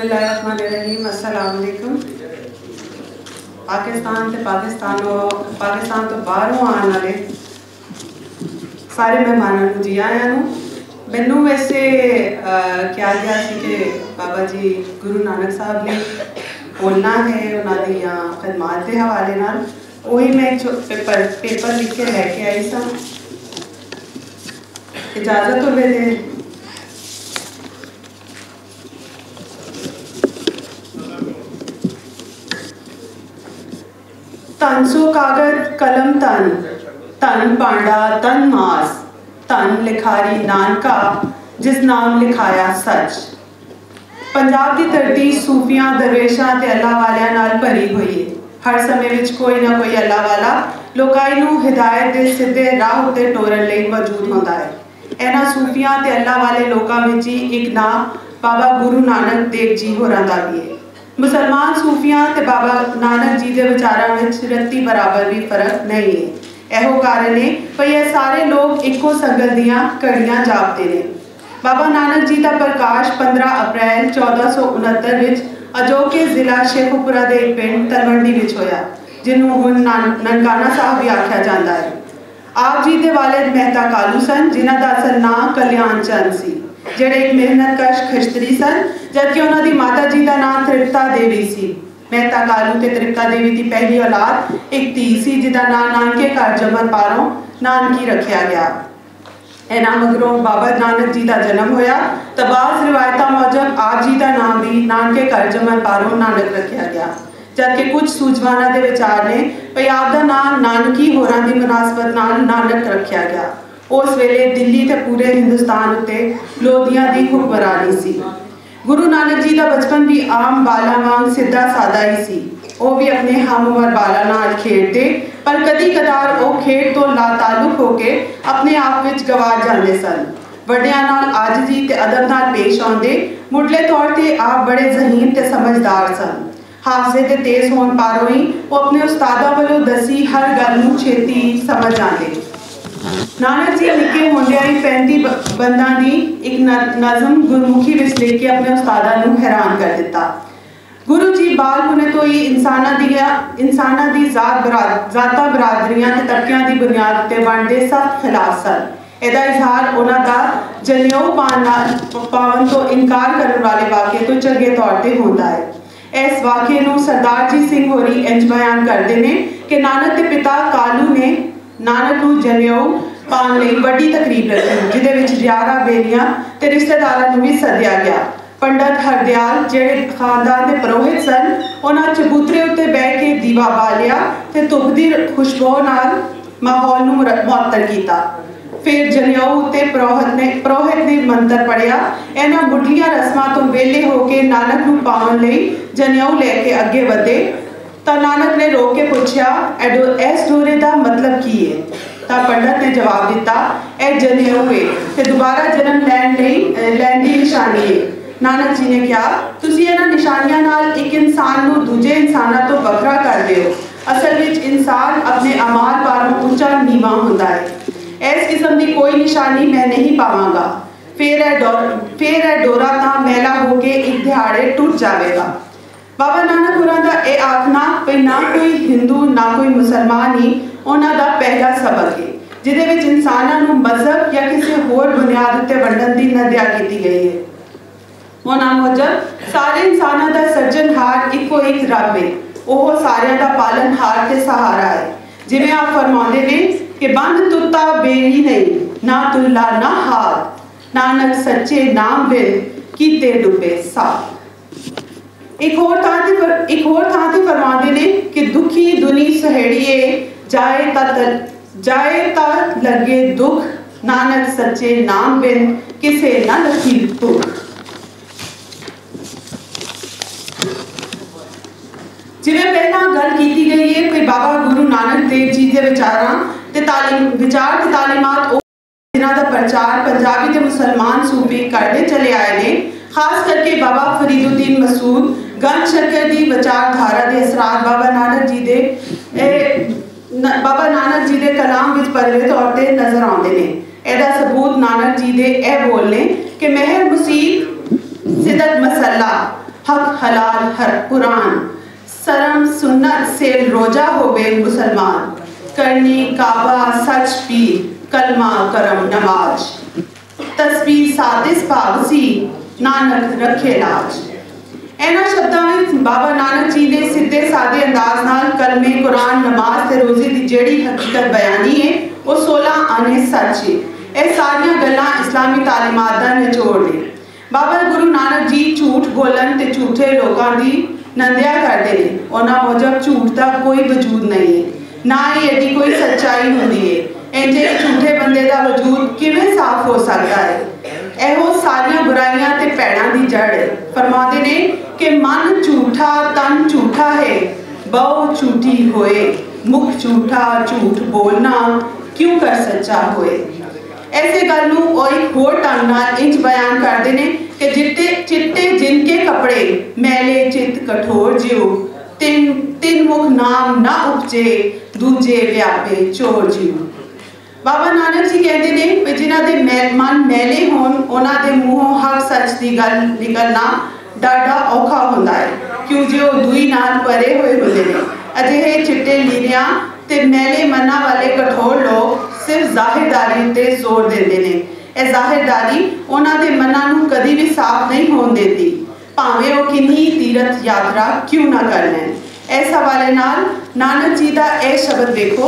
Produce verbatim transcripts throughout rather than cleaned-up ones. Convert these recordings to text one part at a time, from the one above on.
बिस्मिल्लाहिर्रहमानिर्रहीम। अस्सलाम वालेकुम। पाकिस्तान ते पाकिस्तानों पाकिस्तान तो बाहरों आने वाले सारे मेहमानों को जी आया नूं। मैनू वैसे क्या गया सी कि बाबा जी गुरु नानक साहब ने बोलना है उन्होंने खदमात के हवाले नाल वही मैं एक पेपर पेपर लिख के लैके आई सा। इजाजत हो गई तन सो कागज कलम तन तन पांडा तन मास तन लिखारी नानका जिस नाम लिखाया सच। पंजाब की धरती सूफियां दरवेशां ते अल्लाह वालियां नाल भरी हुई है। हर समय विच कोई ना कोई अल्लाह वाला लोकाई नूं हिदायत दे सीधे राह उत्ते टोरन लई मौजूद होंदा है। इन्हां सूफियां ते अल्लाह वाले लोकां विच ही एक नाम बाबा गुरु नानक देव जी होरां दा भी है। मुसलमान सूफियां ते बाबा नानक जी के विचारों में रत्ती बराबर भी फर्क नहीं है। एहो कारण है भई ये सारे लोग इको संगल दियां कड़ियां जापते ने। बाबा नानक जी का प्रकाश पंद्रह अप्रैल चौदह सौ उनहत्तर विच अजोके जिला शेखुपुरा के एक पिंड तलवंडी विच होया जिन्हों हुण ननकाना साहब भी आख्या जाता है। आप जी के वालिद मेहता कालू सन जिन्हां दा असल नाम कल्याण चंद सी जेड़े एक मेहनतकश खिश्तरी सन जबकि उन्होंने माता जी का नाम तृप्ता देवी सी। मेहता कालू ते तृप्ता देवी की पहली औलाद एक धी सी जिसका नाम नानके घर जमन पारों नानकी रखा गया। इन्हां मगरों बाबा नानक जी का जन्म होया तो बाज़ रिवायतां मुजब आप जी का नाम भी नानके घर जमन पारों नानक रखा गया जबकि कुछ सूझवाना के विचार ने भई आप का नाम नानकी होरां की मुनासबत नाल नानक रखा गया। उस वेले दिल्ली ते पूरे हिंदुस्तान उत्ते लोधियां की हुक्मरानी सी। गुरु नानक जी का बचपन भी आम बाला वांग सीधा सादा ही सी। वो भी अपने हम उम्र बाला नाल खेडते पर कदी कदार वो खेड तो लाताल्लुक होके अपने आप विच गवार जाते सन। वड्डियां नाल आजिजी ते अदब नाल पेश आउंदे मुढ़ले तौर ते आप बड़े ज़हीन ते समझदार सन। हाफजे ते तेज होने पारों ही वो अपने उस्तादा वालों दसी हर गल नूं छेती समझ आते। नानक जी निके होंदिया ही पैंती बंदा की एक नज़म गुरमुखी विच लेके अपने उस्तादा नूं हैरान कर दिता। गुरु जी बाल होने तो ही इंसाना दिया इंसाना दी जात बराद जाता बरादरियां ते तबकियां दी बुनियाद उत्ते बनदे सख्त खिलाफ सन। इहदा इजहार उन्हां दा जनेऊ पावन तो इनकार करने वाले वाक़े तो चंगे तौर पर होता है। इस वाक़े नूं सरदार जी सिंह होरी इंज बयान करते हैं कि नानक के पिता कालू ने नानक नूं जनेऊ पाउण लई वड्डी तकरीब रखी जिहदे विच ग्यारह बेलियां ते रिश्तेदारां नूं भी सद्दिया गया। पंडित हरदयाल जेड़े खानदान के पुरोहित सन उन्हां चबूतरे उत्ते बह के दीवा बालिया ते धुप दी खुशबू नाल माहौल नूं मुअत्तर कीता। फिर जनेऊ उत्ते पुरोहित ने पुरोहित ने मंत्र पढ़िया। इन्हां मुढ़लियां रस्मां तो वेले होके नानक नूं पाउण लई जनेऊ लैके अगे वधे तो नानक ने रोक के पूछया इस डोरे का मतलब की है। तो पंडित ने जवाब दिता यह जनेऊ है ते दोबारा जन्म लैण लई लैण दी निशानी है। नानक जी ने कहा तुसीं इन्हां निशानियां नाल एक इंसान नूं दूजे इंसानां तो वखरा करदे हो। असल विच इंसान अपने अमाल पारों ऊंचा नीवा हुंदा है। इस किस्म की कोई निशानी मैं नहीं पावांगा। फिर यह डोर फिर यह डोरा तां मैला होके एक दिहाड़े टुट जाएगा। बाबा नानक होरां दा यह आखना भई ना कोई हिंदू ना कोई मुसलमान ही उन्हां दा पहला सबक है जिहदे विच इंसानां नूं मजहब या किसी होर बुनियाद उत्ते वंडण दी नद्या कीती गई है। उन्हां मुजब सारे इंसानां दा सर्जनहार इको एक रब है। वह सारियां दा पालनहार ते सहारा है। जिवें आप फरमाउंदे ने कि बंद तुत्ता बेड़ी नहीं ना तुल्ला ना हाथ नानक सच्चे नाम बिन कीते डुबे साथ। एक होर थां ते एक होर थां ते फरमाते ने कि दुखी दुनी सहेड़िए जाए ता जाए ता लगे दुख नानक सच्चे नाम बिन किसे न लगी दुख। जिवें पहला गल की गई है कि बाबा गुरु नानक देव जी के विचारां ते तालीम विचार ते तालीमात जिन्हां दा प्रचार पंजाबी ते मुसलमान सूफी करते चले आए ने। खास करके बाबा फरीदुद्दीन मसूद गंज शक्कर की विचारधारा के असरात बाबा नानक जी के बाबा नानक जी के कलाम विच परवे तौर पर नजर आते हैं। ਇਹਦਾ सबूत नानक जी दे ए बोल ने कि मेहर मुसीब सिदक मसला हक हलाल हर कुरान, शर्म सुन्नत से रोजा होवे मुसलमान, करनी काबा सच पीर, कलमा करम नमाज, तस्बीह सादिस पावसी, नानक रखे लाज। इन्हां शब्दां विच बाबा नानक जी ने सीधे सादे अंदाज नाल कलमे कुरान नमाज ते रोजे की जिहड़ी हकीकत बयानी है वो सोलह आने सच है। ਇਹ ਸਾਰੀਆਂ ਗੱਲਾਂ ਇਸਲਾਮੀ ਤਾਲੀਮਾਤ ਦਾ ਨਿਚੋੜ ਨੇ। ਬਾਬਾ ਗੁਰੂ ਨਾਨਕ ਜੀ ਝੂਠ ਬੋਲਣ ਤੇ ਝੂਠੇ ਲੋਕਾਂ ਦੀ ਨਿੰਦਿਆ ਕਰਦੇ ਨੇ। ਉਹਨਾਂ ਮੁਜਬ ਝੂਠ ਦਾ ਕੋਈ ਵਜੂਦ ਨਹੀਂ ਹੈ, ਨਾ ਹੀ ਇਹਦੀ ਕੋਈ ਸੱਚਾਈ ਹੁੰਦੀ ਹੈ। ਇੰਜੇ ਝੂਠੇ ਬੰਦੇ ਦਾ ਵਜੂਦ ਕਿਵੇਂ ਸਾਫ਼ ਹੋ ਸਕਦਾ ਹੈ? ਇਹੋ ਸਾਰੀਆਂ ਬੁਰਾਈਆਂ ਤੇ ਭੈੜਾਂ ਦੀ ਜੜ ਹੈ। ਫਰਮਾਉਂਦੇ ਨੇ ਕਿ ਮਨ ਝੂਠਾ ਤਨ ਝੂਠਾ ਹੈ, ਬਹੁ ਝੂਠੀ ਹੋਏ, ਮੁਖ ਝੂਠਾ ਝੂਠ ਬੋਲਣਾ ਕਿਉਂ ਕਰ ਸੱਚਾ ਹੋਏ। ऐसे गल नूं और एक होर ढंग नाल इंज बयान करते हैं कि जिट्टे चिट्टे जिनके कपड़े मैले चित कठोर जियो, तिन तिन मुख नाम ना उपजे, दूजे व्यापे चोर जियो। बाबा नानक जी कहते हैं कि जिन्हां दे मन मैले होण उन्हां दे मूहों हक सच की गल निकलना डाढा औखा हुंदा है, क्यों जो दुई नाल परे होए हुंदे ने। अजिहे चिट्टे लीरियां ते मैले मना वाले कठोर लोग सिर्फ जाहिरदारी ते जोर देते हैं। यह जाहिरदारी उन्होंने मना नूं कदी भी साफ नहीं होने देती, भावें वो किन्नी तीरथ यात्रा क्यों ना कर लैन। इस हवाले नाल नानक जी का यह शब्द देखो,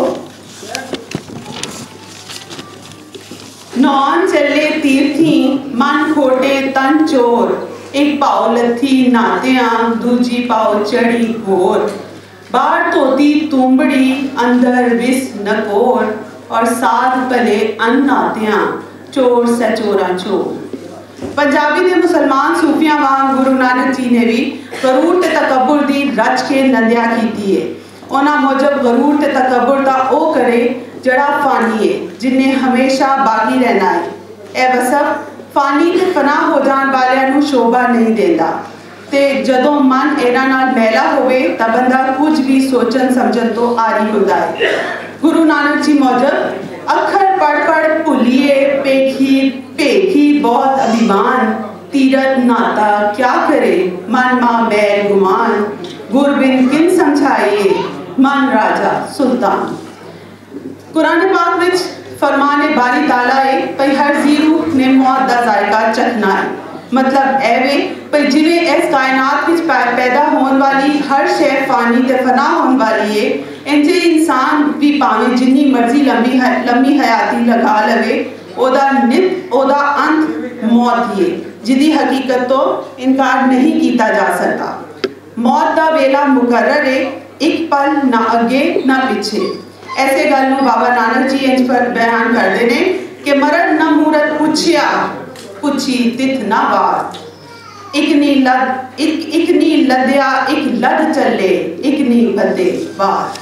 नौन चले तीर्थी मन खोटे तन चोर, एक पाओ लथी नातिया दूजी पाओ चढ़ी घोर, बाहर धोती तूंबड़ी अंदर विस नकोर, और साध भले अन्नातियां चोर सचोरा चोर। पंजाबी के मुसलमान सूफियां वांग गुरु नानक जी ने भी गरूर ते तकब्बुर दी रच के नंदिया की है। उन्हां मुजब गरूर ते तकब्बुर दा ओ करे जड़ा फानी है, जिन्हें हमेशा बाकी रहना है। यह वसफ फानी ते फना हो जाने वालियां नूं शोभा नहीं देता, ते जदों मन इन्हां नाल मैला होवे तां बंदा कुछ भी सोचन समझन तो आरी हुंदा है। गुरु नानक जी मौजब अखर पढ़ पढ़ भुलिए पेखी पेखी बहुत अभिमान, तीरथ नाता क्या करे मन मां मैल गुमान, गुरबिन किन समझाइए मन राजा सुल्तान। कुरान पाक विच फरमाने बारी ताला है भई हर जी रूह ने मौत दा जायका चखना है। मतलब एवे भई जिवें इस कायनात विच पैदा होने वाली हर शय फानी ते फना होने वाली है, इंजे इंसान भी भावें जिन्नी मर्जी लंबी लंबी हयाती लगा लवे, ओदा नित ओदा अंत मौत ही है, जिदी हकीकत तो इनकार नहीं किया जा सकता। मौत का वेला मुकर्रर है, एक पल ना अगे ना पिछे। ऐसे गल नूं बाबा नानक जी इंज पर बयान करते हैं कि मरण न मूरत पुछिया, पुछी तिथ ना बात, एक नी लद एक एक नी लद्या एक लद चले, एक नी बदे बात।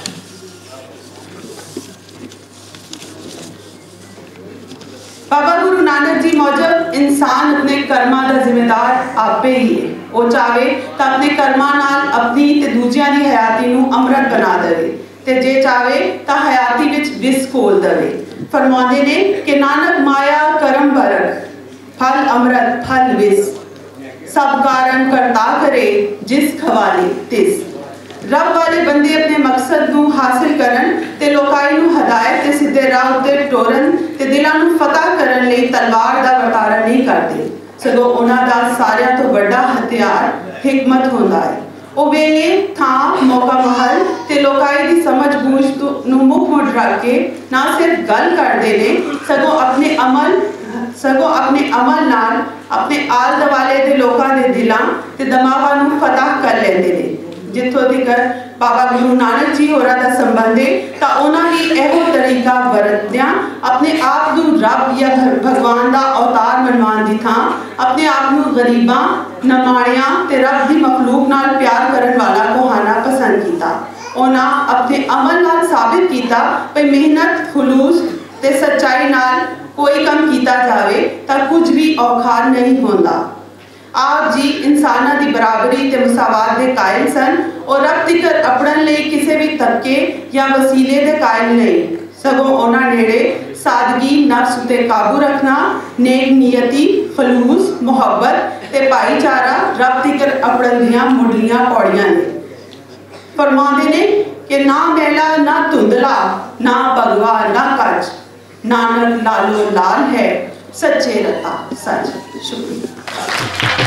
बाबा गुरु नानक जी मौजब इंसान अपने कर्मा का जिम्मेदार आपे ही है। वो चाहे तो अपने कर्मा नाल अपनी ते दूजियां दी हयाती नूं अमृत बना देवे, ते जे चाहे तो हयाती विच विस खोल देवे। फरमाते ने कि नानक माया करम बरक, फल अमृत फल विस, सब कारण करता करे जिस खवाले तिस। रब वाले बंदे अपने मकसद नूं हासिल करन ते लोकाई नूं हदायत ते सीधे राह उत्ते टोरन ते दिलां नूं फतह करन लई तलवार दा वरतारा नहीं करते, सगों उन्हां दा सारियां तो वड्डा हथियार हिकमत हुंदा है। ओ वेले थां मौका महल ते लोकाई दी समझ बूझ नूं मुख मुड़ रख के ना सिर्फ गल करदे ने, सगों अपने अमल सगों अपने अमल नाल अपने आल दवाले दे लोकां दे दिलां ते दिमागां नूं फतह कर लैंदे ने। जिथों तिकर बाबा गुरु नानक जी होरां दा संबंध है तां उन्हां भी इहो तरीका वरतदियां अपने आप नूं रब या भगवान दा अवतार मनवाण दी थां अपने आप नूं गरीबां नमाणियां ते रब दी मखलूक नाल प्यार करन वाला कहाना पसंद कीता। उन्हां अपने अमल नाल साबित कीता कि मेहनत खुलूस ते सच्चाई नाल कोई कम किया जाए तो कुछ भी औखा नहीं होता। आप जी इंसाना की बराबरी ते मुसावात के कायल सन और रब तिकर अपड़न लई किसी भी तबके या वसीले के कायल नहीं, सगों उन्हां नेड़े सादगी नफ्स उत्ते काबू रखना, नेक नीयती खलूस मुहब्बत ते भाईचारा रब दिकर अपड़न दियां मुढ़लियां पौड़ियां ने। फरमाते ने कि ना मैला ना धुंधला ना भगवा ना कच, नानक लालो लाल है सच्चे रता सच। शुक्रिया।